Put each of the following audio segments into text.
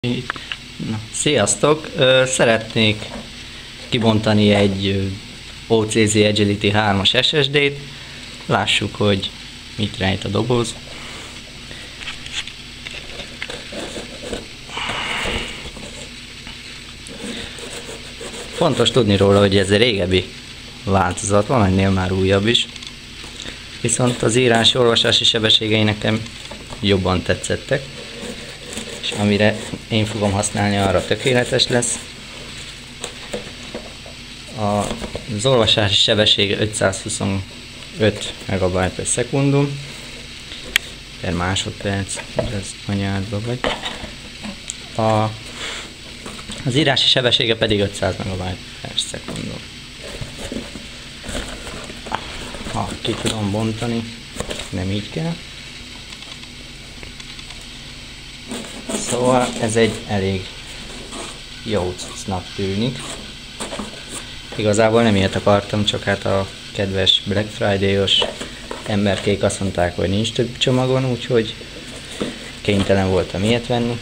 Na, sziasztok! Szeretnék kibontani egy OCZ Agility 3-as SSD-t. Lássuk, hogy mit rejt a doboz. Fontos tudni róla, hogy ez egy régebbi változat, van ennél már újabb is. Viszont az írási-olvasási sebességei nekem jobban tetszettek. És amire én fogom használni, arra tökéletes lesz. Az olvasási sebessége 525 MB/s per másodperc, ez anyádba vagy. Az írási sebessége pedig 500 MB/s. Ha ki tudom bontani, nem így kell. Szóval ez egy elég jó cuccnak tűnik. Igazából nem ilyet akartam, csak hát a kedves Black Friday-os emberkék azt mondták, hogy nincs több csomagon, úgyhogy kénytelen voltam ilyet venni.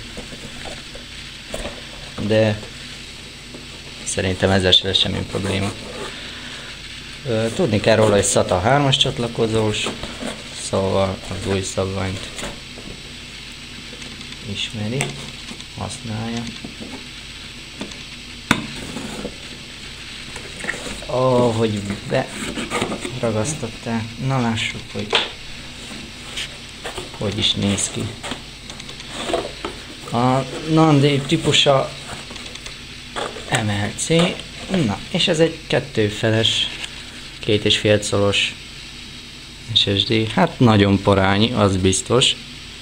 De szerintem ezzel sem lesz semmi probléma. Tudni kell róla, hogy SATA 3-as csatlakozós, szóval az új szabványt ismeri, használja. Hogy beragasztották. Na lássuk, hogy is néz ki. A NAND típusa MLC. Na, és ez egy kettőfeles, 2,5 szolos SSD. Hát nagyon parányi, az biztos.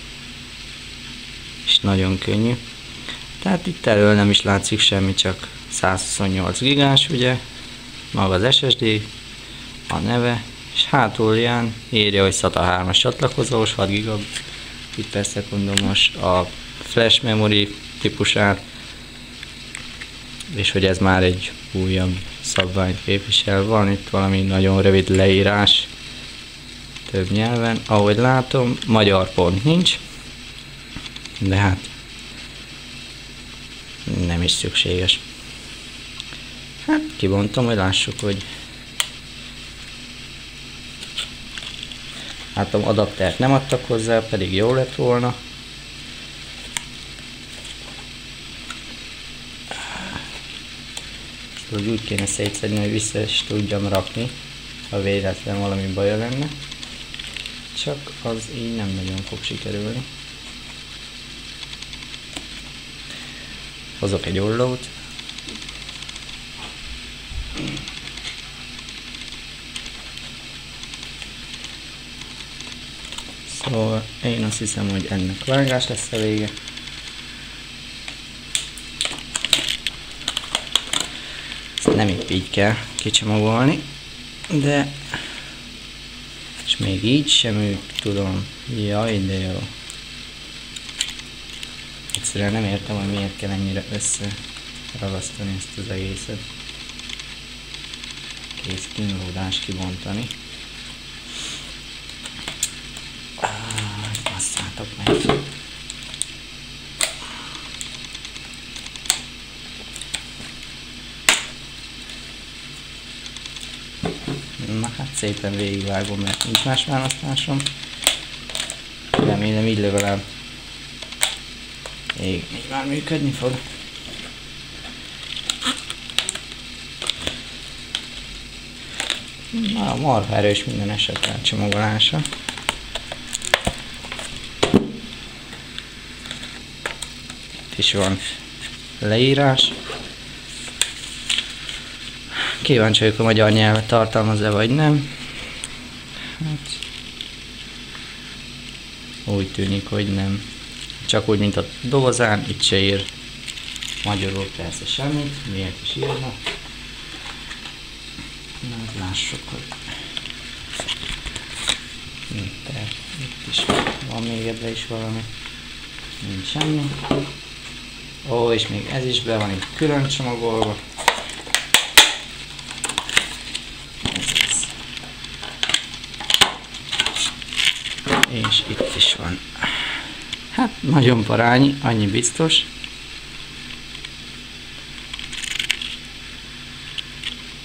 És nagyon könnyű. Tehát itt elől nem is látszik semmi, csak 128 gigás, ugye, maga az SSD, a neve, és hátulján írja, hogy SATA 3-as csatlakozós, 6 GB/s a flash memory típusát, és hogy ez már egy újabb szabványt képvisel. Van itt valami nagyon rövid leírás több nyelven, ahogy látom, magyar pont nincs, de hát nem is szükséges. Hát kibontom, hogy lássuk, hogy látom, adaptert nem adtak hozzá, pedig jó lett volna. Szóval úgy kéne szétszedni, hogy vissza is tudjam rakni, ha véletlen valami baja lenne. Csak az így nem nagyon fog sikerülni. Hozok egy ollót. Szóval én azt hiszem, hogy ennek vágás lesz a vége. Ezt nem épp így kell kicsomagolni, de és még így sem tudom. Jaj, de jó. Egyszerűen nem értem, hogy miért kell ennyire összeragasztani ezt az egészet. Kész kínlódás kibontani. Basszátok meg! Na hát szépen végigvágom, mert nincs más választásom. Remélem így legalább így már működni fog. Na, marha erős minden esetre csomagolása. Itt is van leírás. Kíváncsi vagyok, a magyar nyelvet tartalmaz-e vagy nem. Hát, úgy tűnik, hogy nem. Csak úgy, mint a dobozán, itt se ír magyarul persze semmit. Miért is írna? Na, lássuk, hogy itt is van még ebbe is valami. Nincs semmi. Ó, és még ez is be van itt külön csomagolva. És itt is van. Hát nagyon parányi, annyi biztos.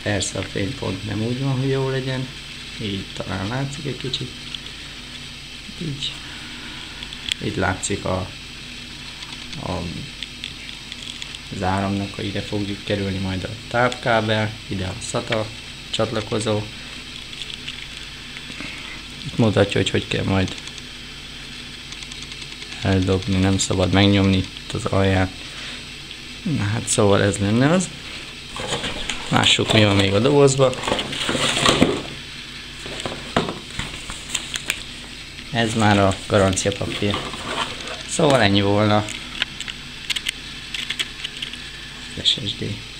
Persze a fénypont nem úgy van, hogy jó legyen, így talán látszik egy kicsit. Így. Itt látszik az áramnak, hogy ide fogjuk kerülni majd a távkábel, ide a SATA csatlakozó. Itt mutatja, hogy kell majd eldobni, nem szabad megnyomni itt az alját. Na hát szóval ez lenne az. Lássuk, mi van még a dobozba. Ez már a garanciapapír. Szóval ennyi volna. SSD.